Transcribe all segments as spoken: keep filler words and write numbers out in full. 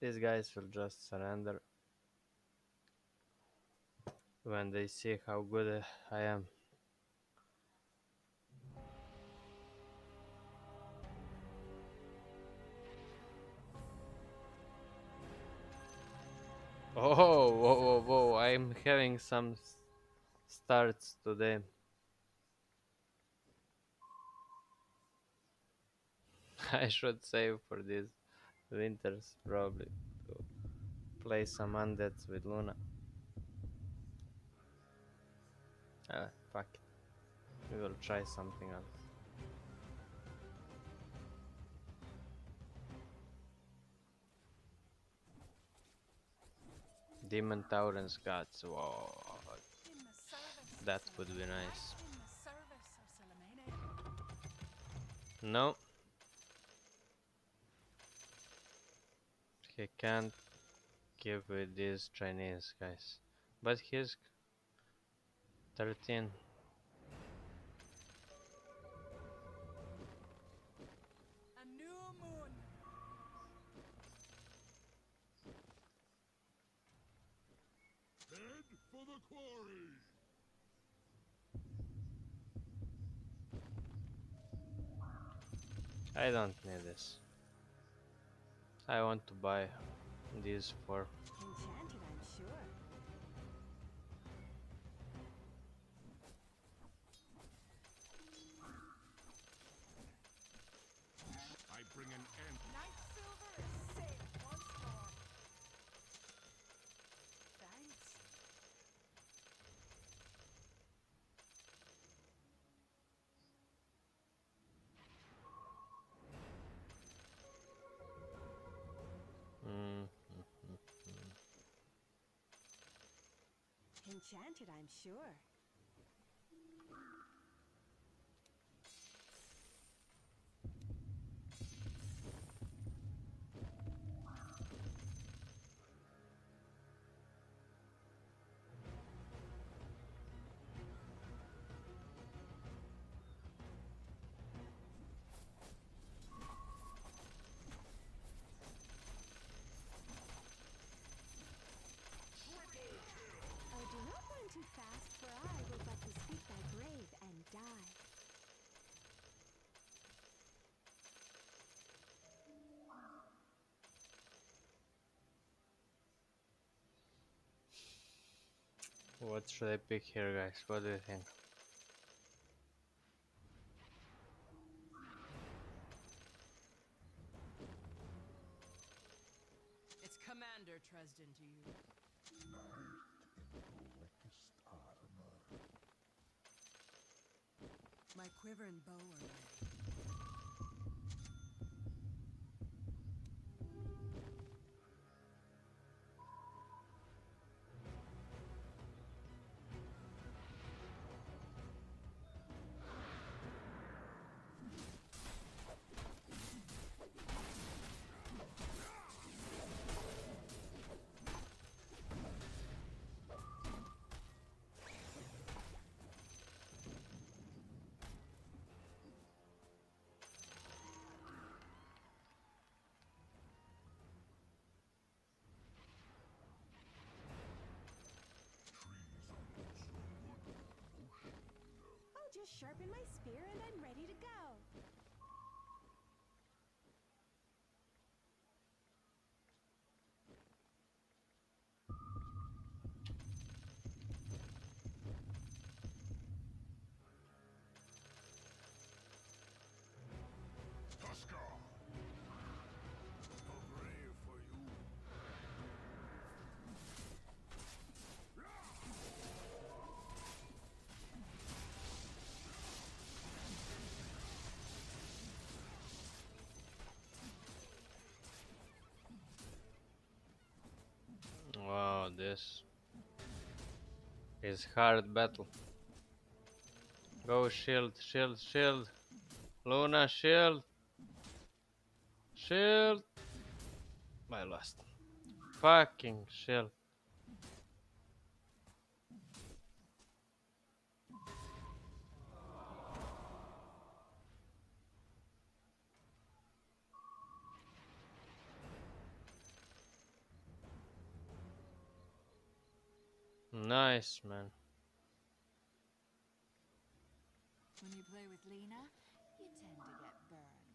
These guys will just surrender when they see how good I am. Oh, whoa, whoa, whoa! I'm having some s- starts today. I should save for these winters probably to play some undeads with Luna. Ah, fuck it. We will try something else. Demon Taurens gods. Whoa, that would be nice. No, he can't give with these Chinese guys. But he's thirteen. I don't need this. I want to buy these for. Enchanted, I'm sure. I bring an end. Night silver is safe once more. Thanks. Mm. Enchanted, I'm sure. Oh, do not run too fast, for I will but bespeak thy grave and die. What should I pick here, guys? What do you think? It's Commander Tresden to you. My quiver and bow are ready. I'll just sharpen my spear and I'm ready to go. Tuskar! A grave for you. Wow, this is hard battle. Go shield, shield, shield. Luna, shield, shield. I lost. Fucking shield. Nice, man. When you play with Lena, you tend to get burned.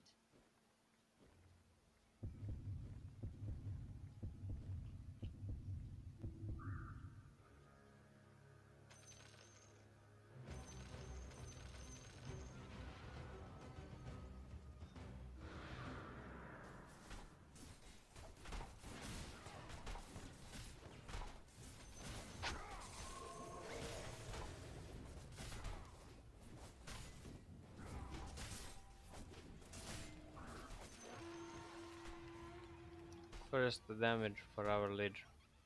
First damage for our leader.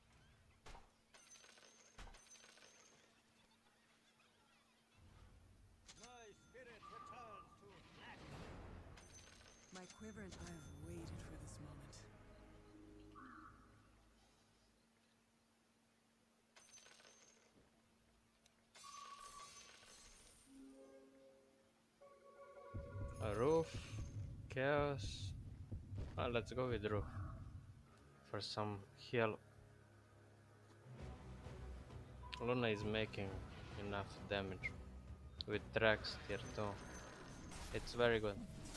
My quiver and I have waited for this moment. A roof, chaos. Ah, let's go with roof for some heal. Luna is making enough damage with tracks tier two. It's very good.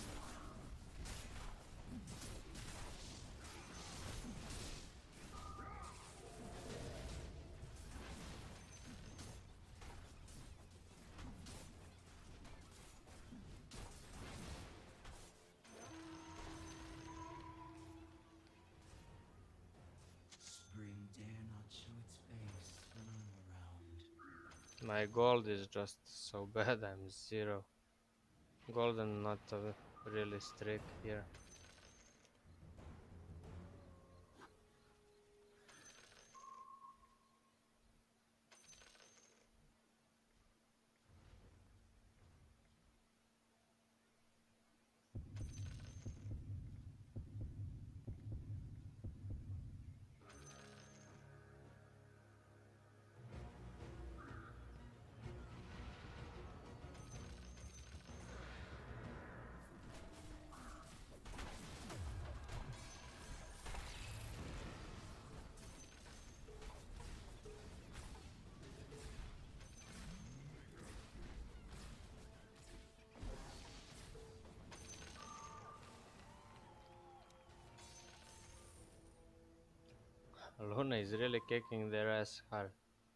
Spring dare not show its face when I'm around. My gold is just so bad, I'm zero. Golden not a really streak here. Luna is really kicking their ass hard.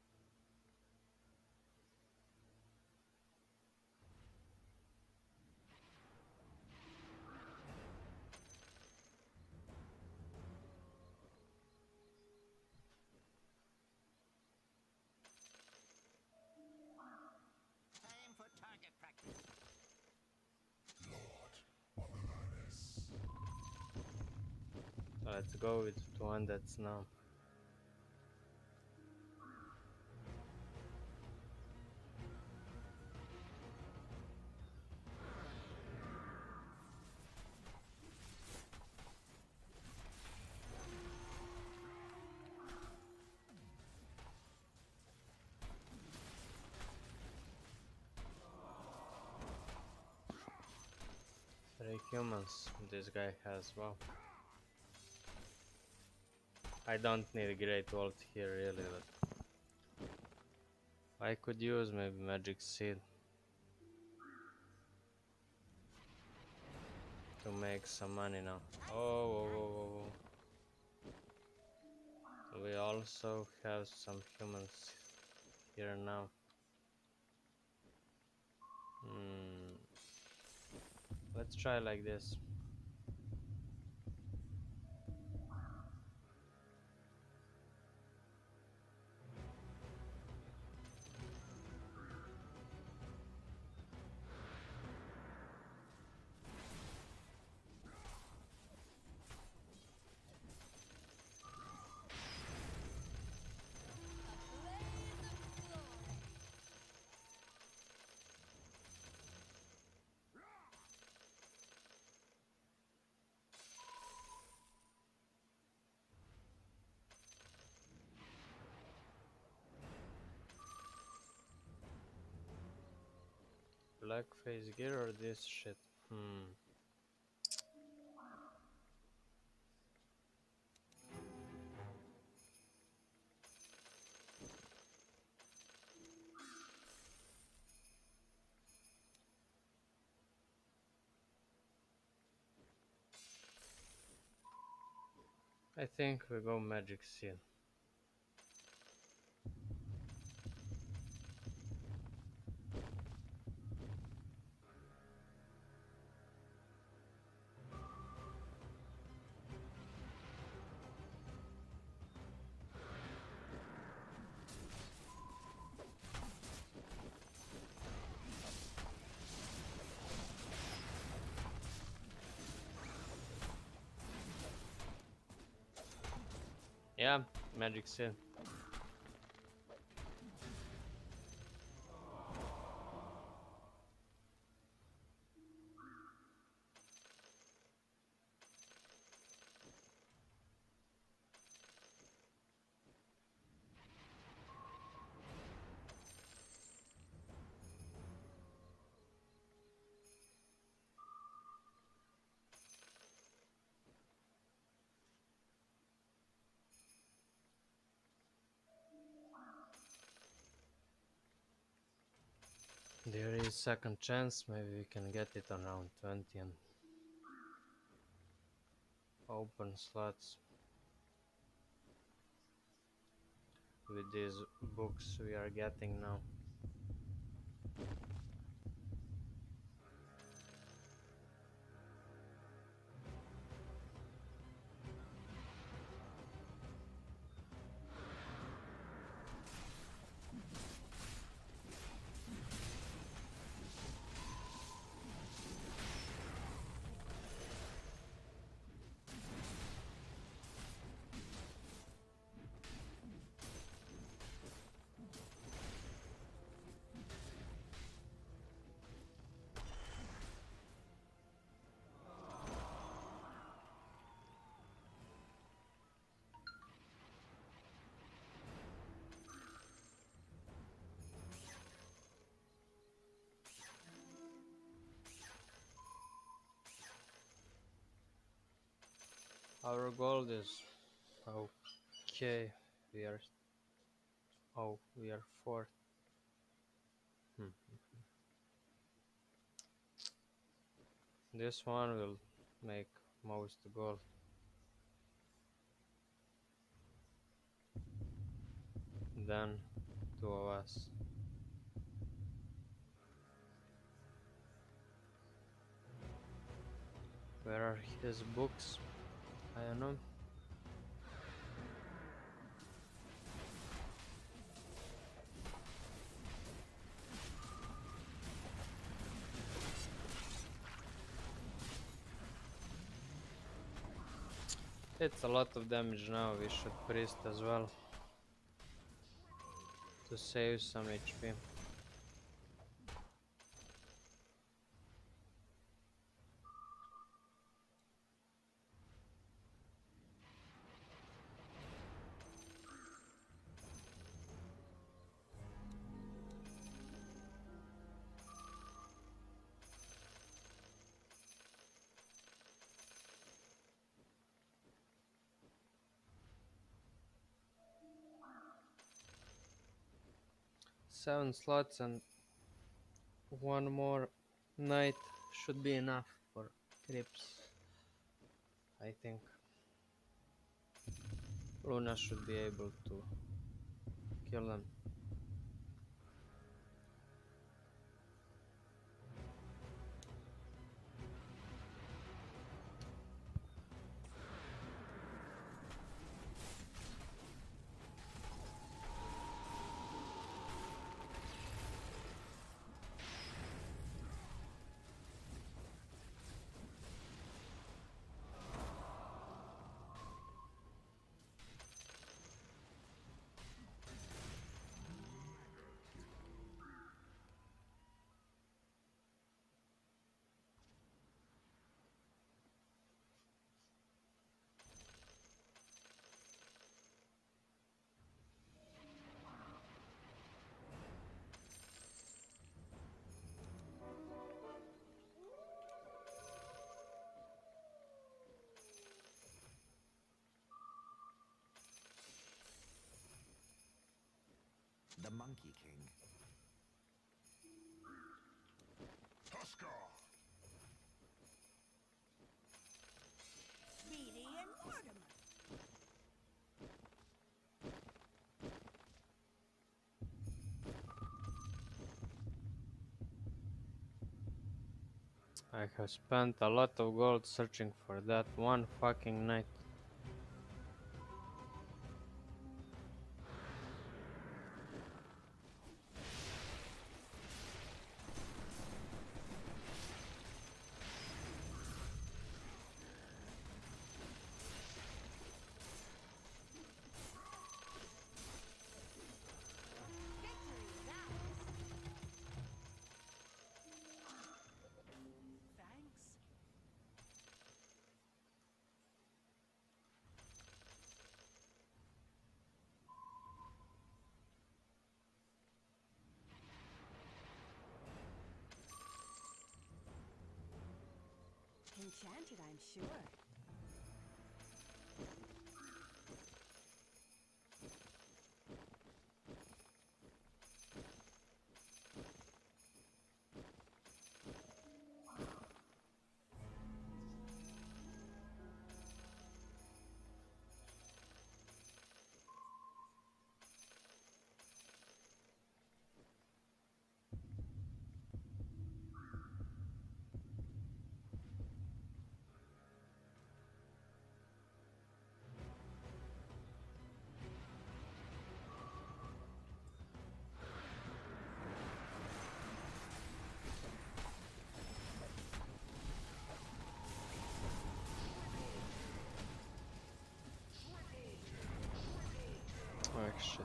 Time for target practice. So let's go with the one that's now. Three humans this guy has, wow. I don't need a great ult here really, but I could use maybe magic seed to make some money now. Oh, whoa, whoa, whoa, whoa. We also have some humans here now. Hmm. Let's try like this. Black face gear or this shit? Hmm. I think we go magic seal. Yeah, magic seal. There is second chance, maybe we can get it on round twenty and open slots with these books we are getting now. Our gold is okay. We are oh we are fourth. Hmm. This one will make most gold. Then two of us. Where are his books? I don't know. It's a lot of damage now. We should priest as well to save some H P. Seven slots and one more night should be enough for creeps. I think Luna should be able to kill them. The Monkey King. Tusker! Speedy and Mortimer. I have spent a lot of gold searching for that one fucking night. Victory is ours. Thanks. Enchanted, I'm sure. Oh shit.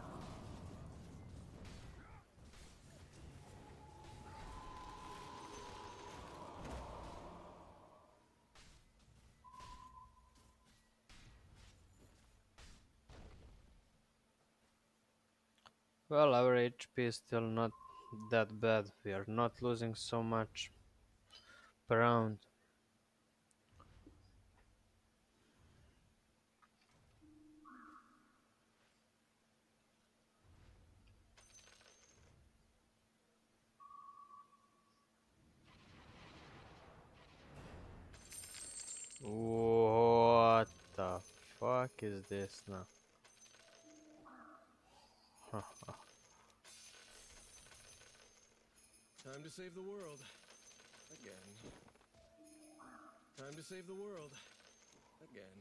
Well, our H P is still not that bad. We are not losing so much per round. What the fuck is this now? Time to save the world. Again. Time to save the world. Again.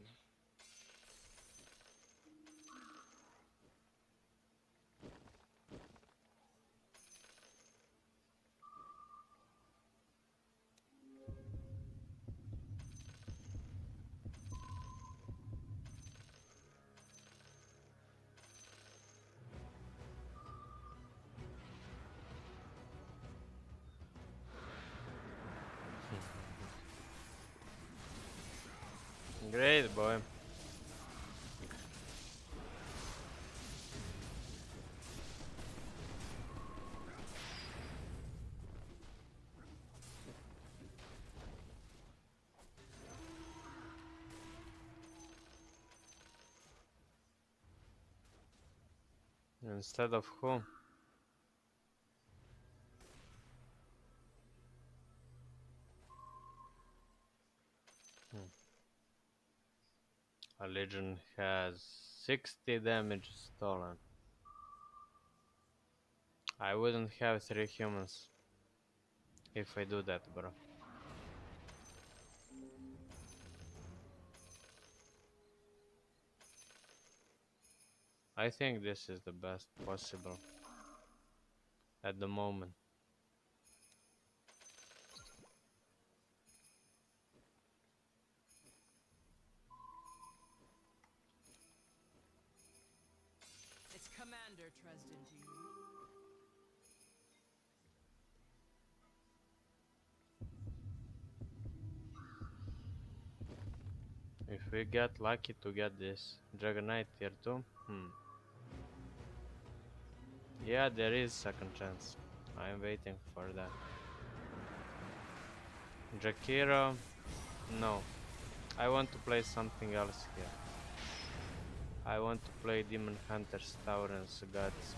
Great boy. Instead of who? Hmm. A legion has sixty damage stolen. I wouldn't have three humans if I do that, bro. I think this is the best possible at the moment. It's Commander Tresden to you. If we get lucky to get this Dragon Knight tier two, hmm. Yeah, there is second chance. I'm waiting for that. Jakiro, no. I want to play something else here. I want to play Demon Hunters, Taurens, Gods.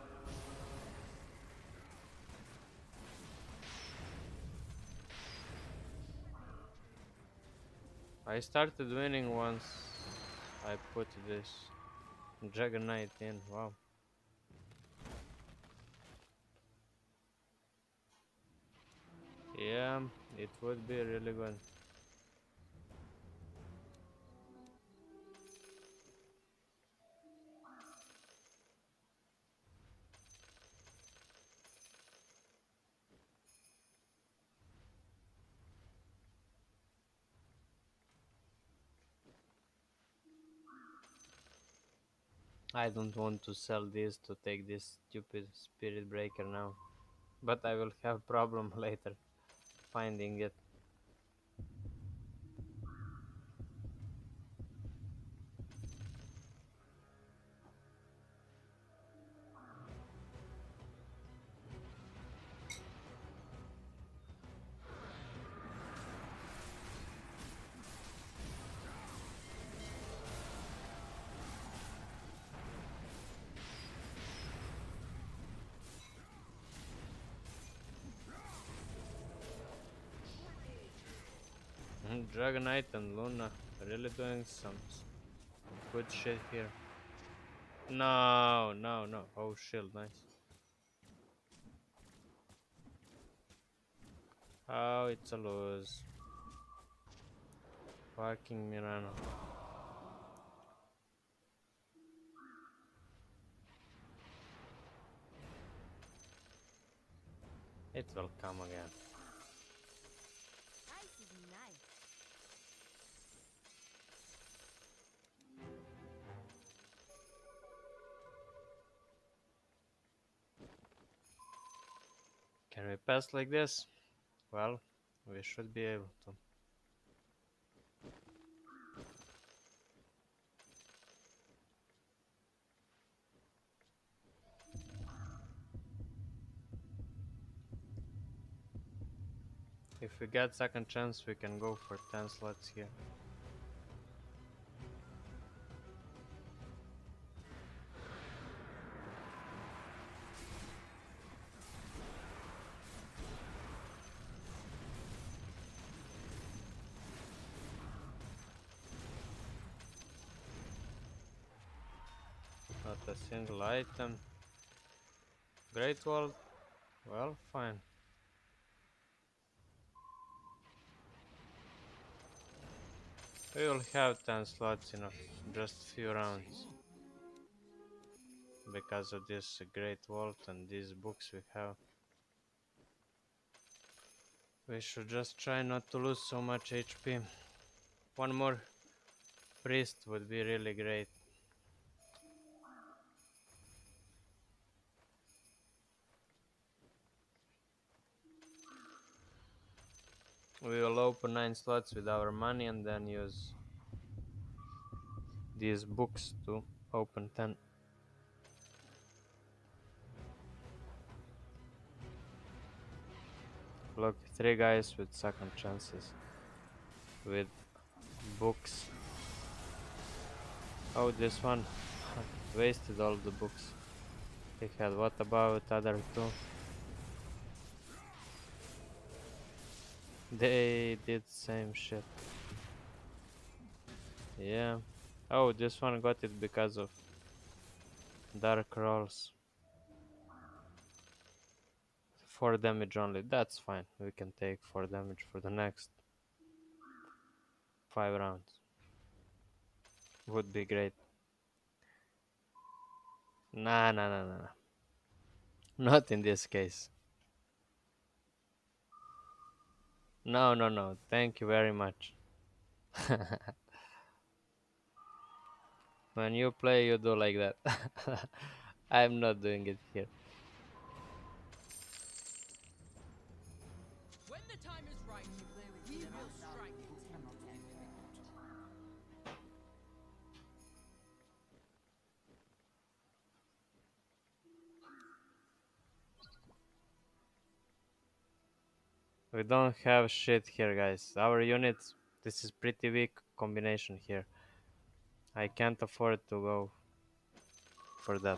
I started winning once I put this Dragon Knight in. Wow. Yeah, it would be really good. I don't want to sell this to take this stupid spirit breaker now, but I will have problem later finding it. Dragonite and Luna really doing some s- good shit here. No, no, no. Oh, shield, nice. Oh, it's a lose. Fucking Mirano. It will come again. Ice is nice. Can we pass like this? Well, we should be able to. If we get second chance, we can go for ten slots here. Not a single item. Great Wall. Well, fine. We will have ten slots in a f just few rounds. Because of this Great Vault and these books we have. We should just try not to lose so much H P. One more priest would be really great. We will open nine slots with our money and then use these books to open ten. Look, three guys with second chances. With books. Oh, this one wasted all the books he had. What about other two? They did same shit. Yeah. Oh, this one got it because of dark rolls. four damage only. That's fine. We can take four damage for the next five rounds. Would be great. Nah, nah, nah, nah. nah. Not in this case. No, no, no. Thank you very much. When you play, you do like that. I'm not doing it here. When the time is right, we will strike. We don't have shit here, guys. Our units, this is pretty weak combination here. I can't afford to go for that.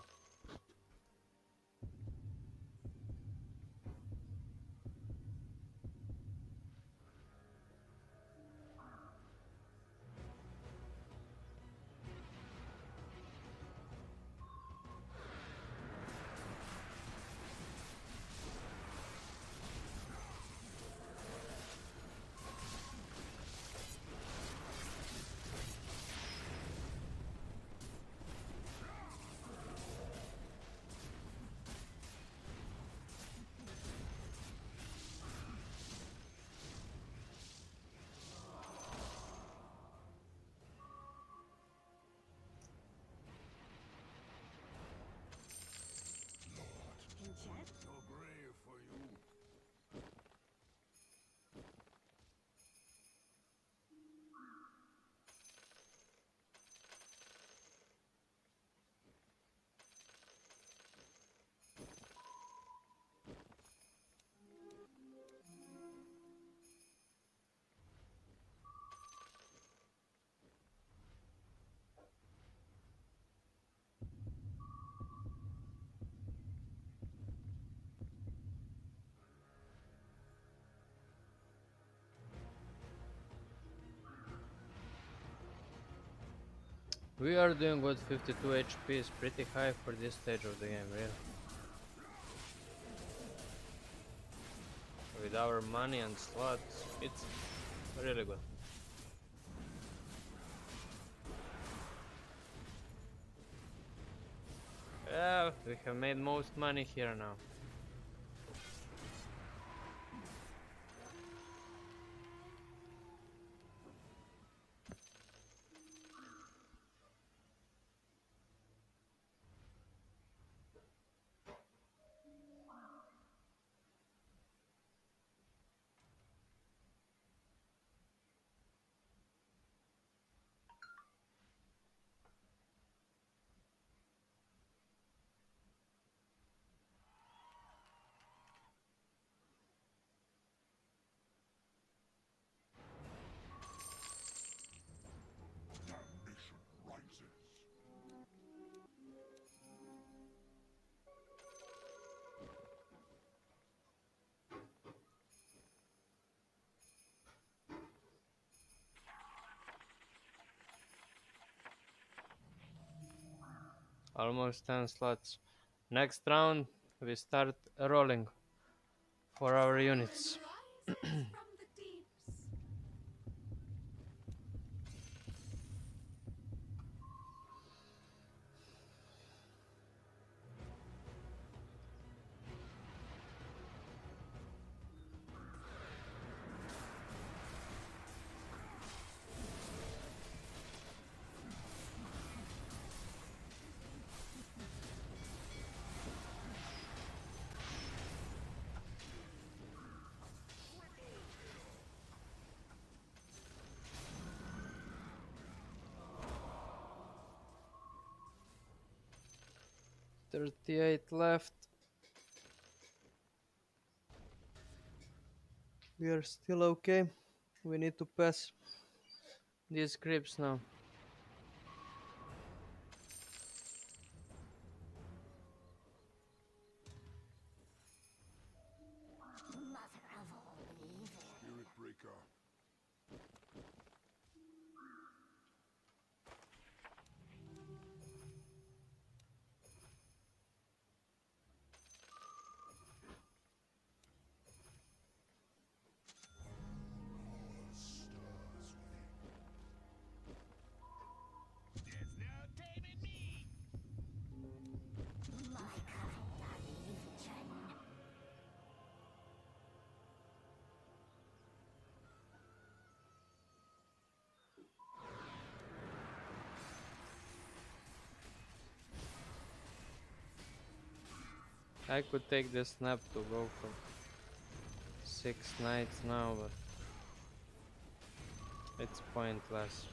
We are doing good. fifty-two H P is pretty high for this stage of the game, really. With our money and slots, it's really good. Yeah, we have made most money here now. Damnation rises. Almost ten slots. Next round, we start rolling for our units. Rise from the deeps. thirty-eight left. We are still okay. We need to pass these creeps now. Spirit breaker. I could take the snap to go for six knights now, but it's pointless.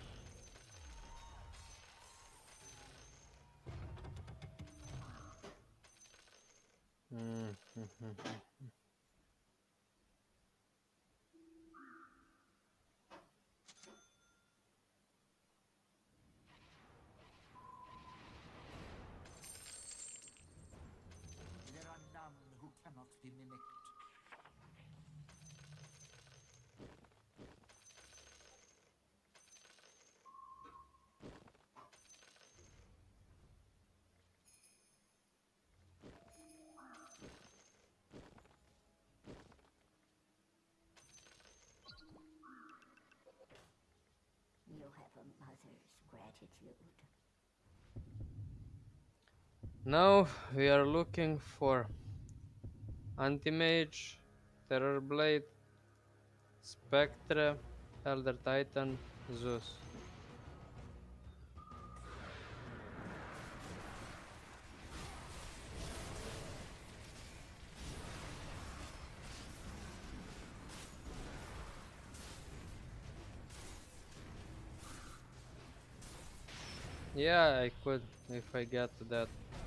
Mm. There are none who cannot be mimicked. You have a mother's gratitude. Now we are looking for Anti-Mage, Terror Blade, Spectre, Elder Titan, Zeus. Yeah, I could if I get that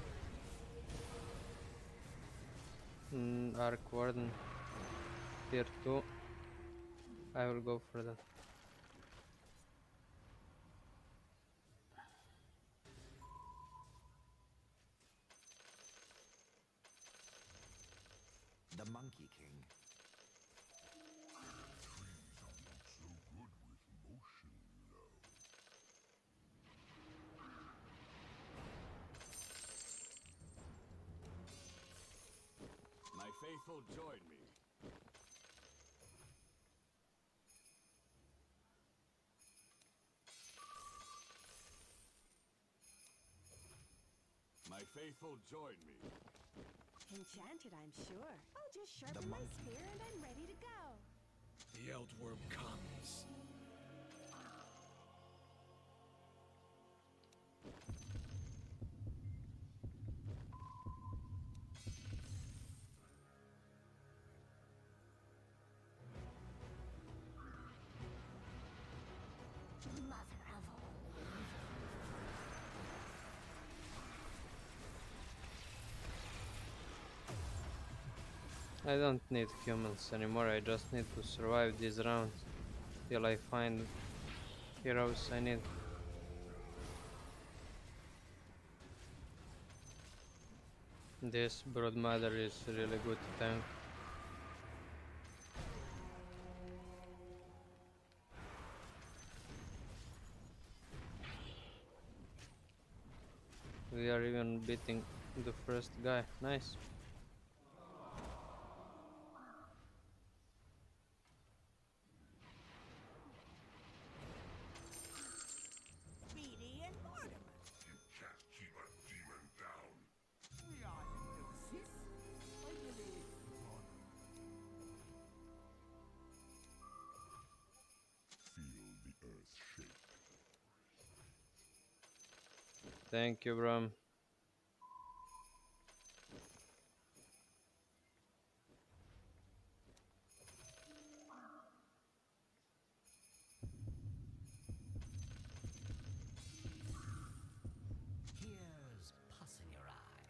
mm, Arc Warden tier two. I will go for that. The Monkey King. Trees are not so good with motion, though. faithful join me. My faithful join me. Enchanted, I'm sure. I'll just sharpen my spear and I'm ready to go. The Eldworm comes. Mother of all. I don't need humans anymore, I just need to survive these rounds till I find heroes I need. This Broodmother is really good tank. We are even beating the first guy. Nice. Speedy and Mortimer. You can't keep a demon down. We are Lucis. Finally. Feel the earth shake. Thank you, Bram. Here's pus in your eye.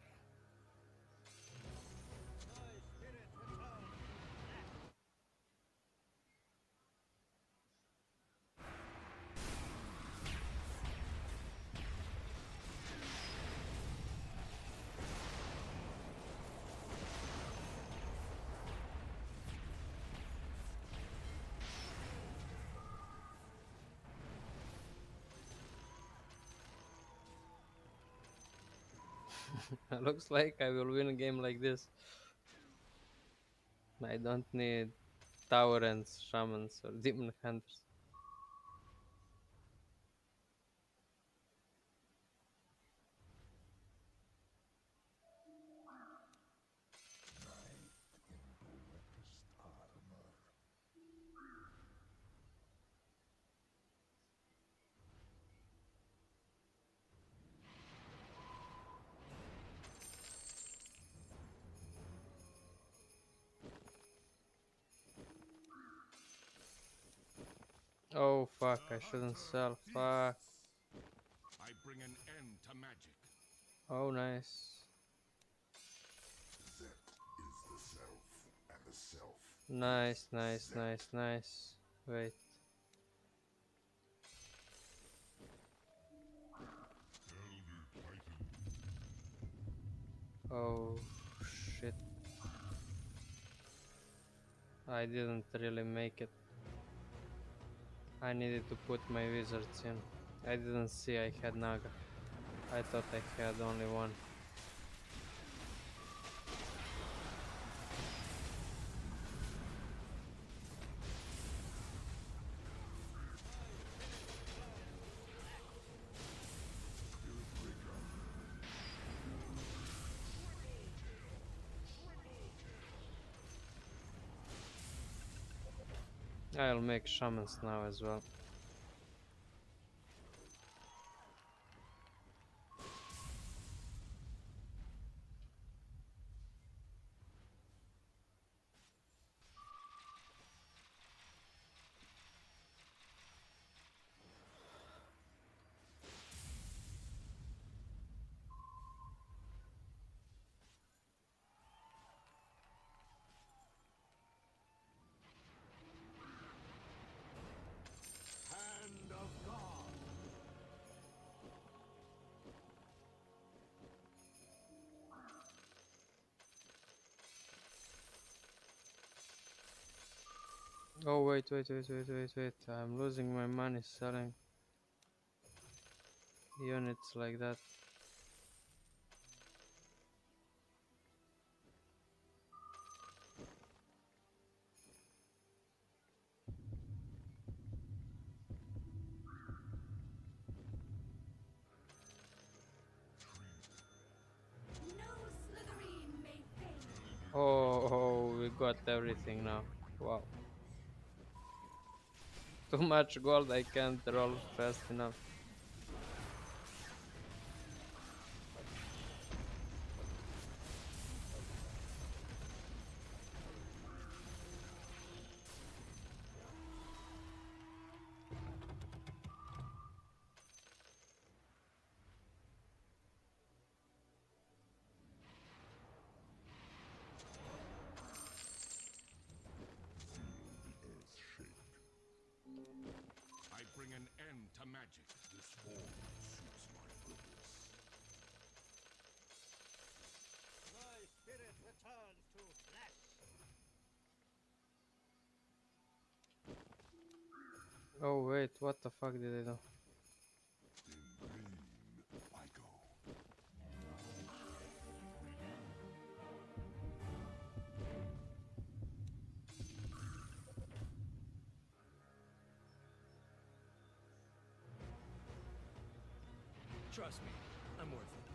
Looks like I will win a game like this. I don't need Taurens, Shamans, or Demon Hunters. Oh fuck, I shouldn't sell. Fuck. I bring an end to magic. Oh nice. That is the self, and the self. Nice, nice, nice, nice. Wait. Oh shit. I didn't really make it. I needed to put my wizards in. I didn't see I had Naga. I thought I had only one. I'll make shamans now as well. Hand of God. Oh wait, wait, wait, wait, wait, wait. I'm losing my money selling units like that. Oh, oh, we got everything now. Wow. Too much gold, I can't roll fast enough. I bring an end to magic. This form suits my purpose. My spirit returns to flesh. Oh wait, what the fuck did I do? In green, I go. Trust me, I'm worth it.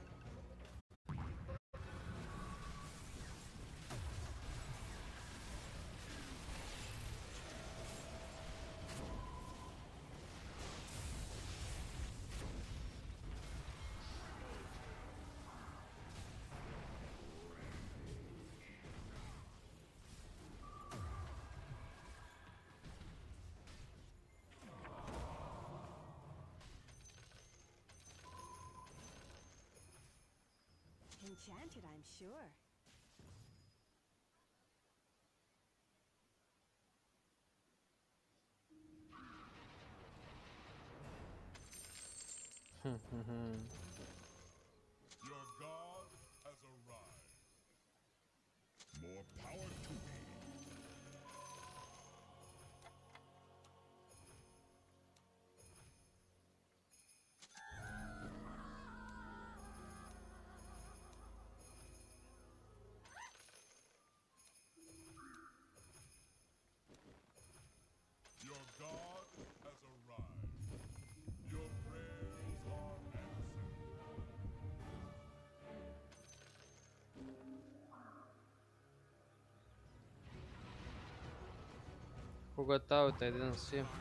Enchanted, I'm sure. Your god has arrived. More power to me. Your god has arrived. Your prayers are answered. Who got out? I didn't see him.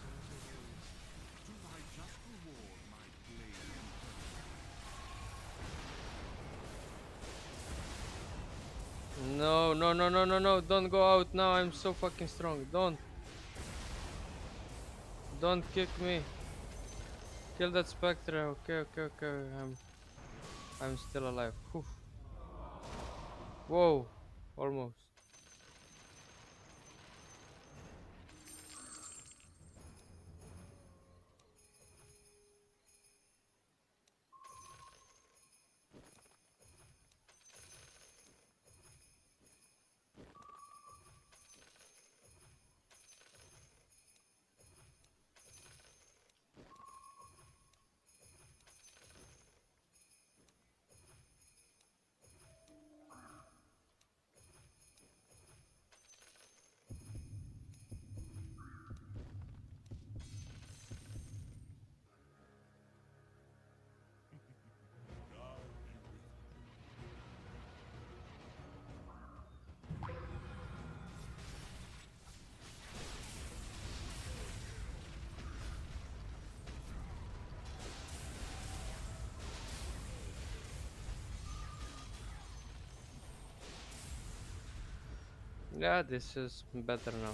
To thy just reward, my blade. No, no, no, no, no, no, don't go out now, I'm so fucking strong. Don't. Don't kick me. Kill that spectre. Okay, okay, okay. I'm I'm still alive. Whew. Whoa. Almost. God be with you. Yeah, this is better now.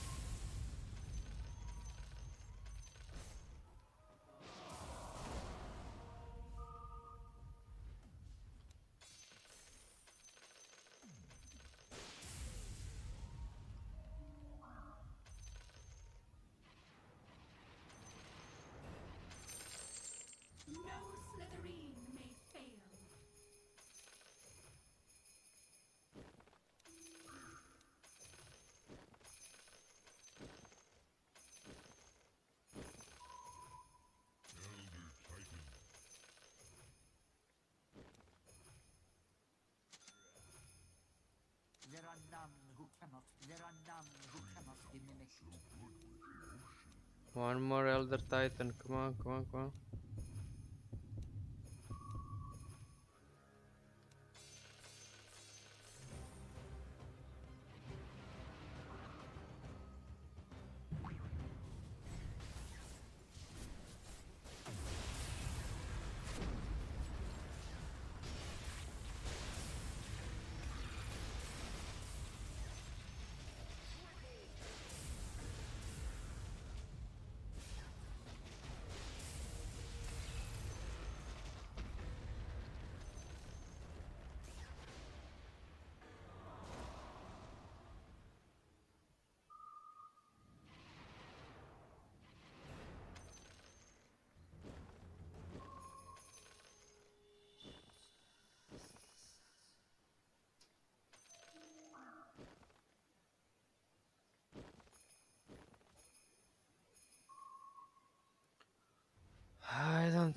No Slytherin may fail. Elder Titan. There are none who cannot. There are none who cannot be mimicked. One more Elder Titan. Come on, come on, come on.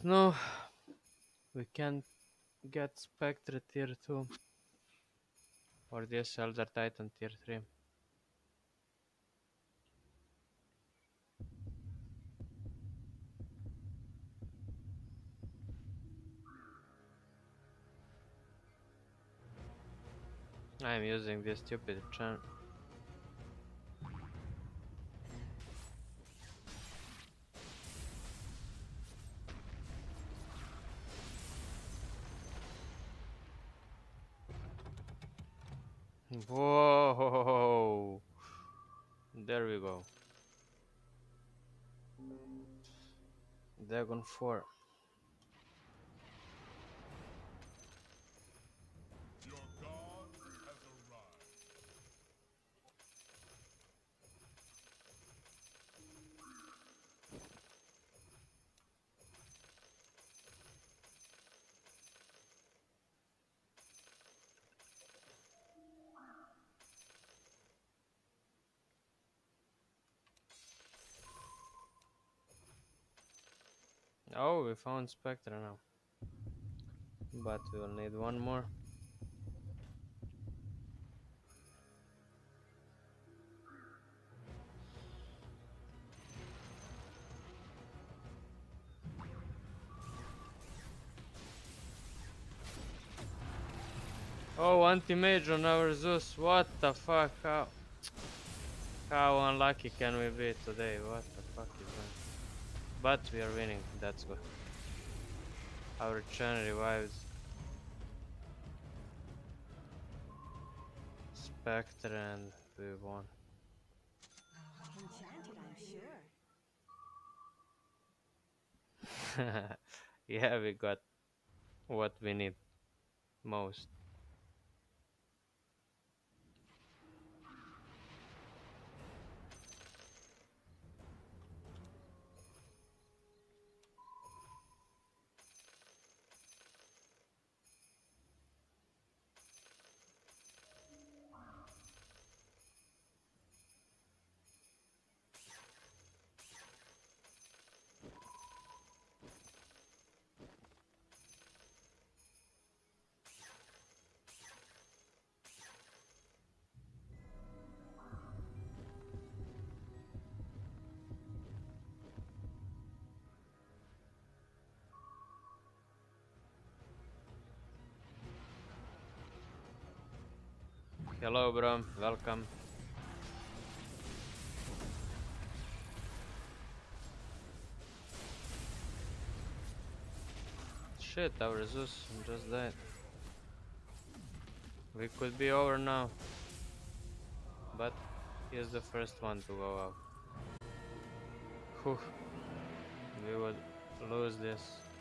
no, we can't get Spectre tier two or this Elder Titan tier three. I'm using this stupid chan. Whoa! There we go. Dragon four. Your god has arrived. Oh, we found Spectre now. But we'll need one more. Oh, anti-mage on our Zeus. What the fuck? How, how unlucky can we be today? What the fuck is that? But we are winning. That's good. Our Chan revives. Spectre and we won. Enchanted, I'm sure. Yeah, we got what we need most. Hello, bro. Welcome. Shit, our Zeus just died. We could be over now. But he's the first one to go out. Whew. We would lose this.